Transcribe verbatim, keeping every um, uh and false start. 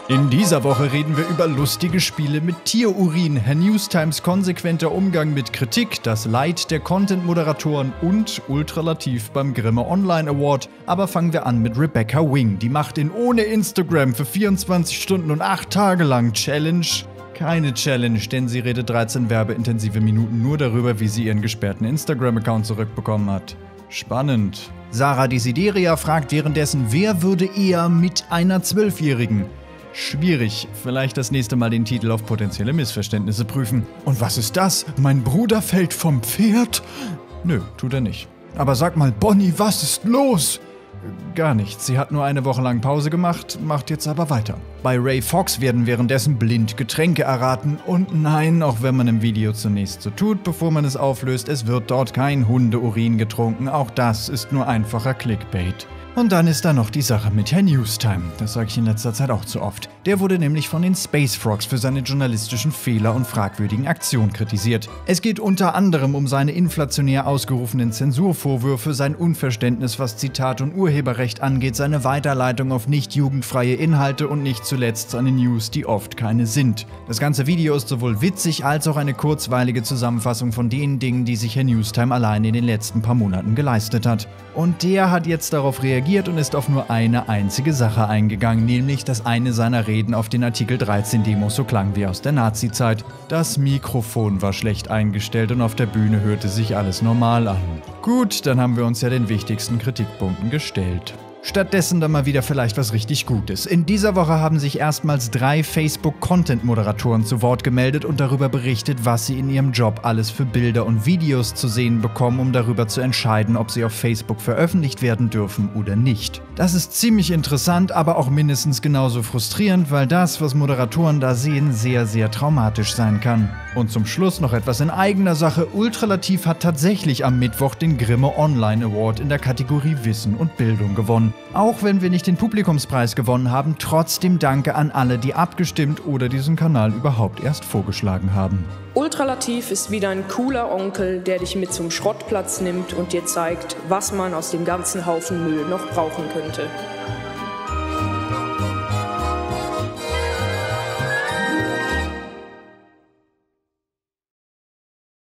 In dieser Woche reden wir über lustige Spiele mit Tierurin, Herr Newstimes konsequenter Umgang mit Kritik, das Leid der Content-Moderatoren und ultralativ beim Grimme Online Award. Aber fangen wir an mit Rebecca Wing. Die macht in ohne Instagram für vierundzwanzig Stunden und acht Tage lang Challenge. Keine Challenge, denn sie redet dreizehn werbeintensive Minuten nur darüber, wie sie ihren gesperrten Instagram-Account zurückbekommen hat. Spannend. Sarah Desideria fragt währenddessen, wer würde eher mit einer Zwölfjährigen? Schwierig. Vielleicht das nächste Mal den Titel auf potenzielle Missverständnisse prüfen. Und was ist das? Mein Bruder fällt vom Pferd? Nö, tut er nicht. Aber sag mal, Bonnie, was ist los? Gar nichts. Sie hat nur eine Woche lang Pause gemacht, macht jetzt aber weiter. Bei Ray Fox werden währenddessen blind Getränke erraten. Und nein, auch wenn man im Video zunächst so tut, bevor man es auflöst, es wird dort kein Hundeurin getrunken. Auch das ist nur einfacher Clickbait. Und dann ist da noch die Sache mit Herrn Newstime. Das sage ich in letzter Zeit auch zu oft. Der wurde nämlich von den Space Frogs für seine journalistischen Fehler und fragwürdigen Aktionen kritisiert. Es geht unter anderem um seine inflationär ausgerufenen Zensurvorwürfe, sein Unverständnis, was Zitat- und Urheberrecht angeht, seine Weiterleitung auf nicht jugendfreie Inhalte und nicht zuletzt seine News, die oft keine sind. Das ganze Video ist sowohl witzig als auch eine kurzweilige Zusammenfassung von den Dingen, die sich Herr Newstime allein in den letzten paar Monaten geleistet hat. Und der hat jetzt darauf reagiert und ist auf nur eine einzige Sache eingegangen, nämlich, dass eine seiner Reden auf den Artikel dreizehn Demos so klang wie aus der Nazi-Zeit. Das Mikrofon war schlecht eingestellt und auf der Bühne hörte sich alles normal an. Gut, dann haben wir uns ja den wichtigsten Kritikpunkten gestellt. Stattdessen dann mal wieder vielleicht was richtig Gutes. In dieser Woche haben sich erstmals drei Facebook-Content-Moderatoren zu Wort gemeldet und darüber berichtet, was sie in ihrem Job alles für Bilder und Videos zu sehen bekommen, um darüber zu entscheiden, ob sie auf Facebook veröffentlicht werden dürfen oder nicht. Das ist ziemlich interessant, aber auch mindestens genauso frustrierend, weil das, was Moderatoren da sehen, sehr, sehr traumatisch sein kann. Und zum Schluss noch etwas in eigener Sache. Ultralativ hat tatsächlich am Mittwoch den Grimme Online Award in der Kategorie Wissen und Bildung gewonnen. Auch wenn wir nicht den Publikumspreis gewonnen haben, trotzdem danke an alle, die abgestimmt oder diesen Kanal überhaupt erst vorgeschlagen haben. Ultralativ ist wieder ein cooler Onkel, der dich mit zum Schrottplatz nimmt und dir zeigt, was man aus dem ganzen Haufen Müll noch brauchen könnte.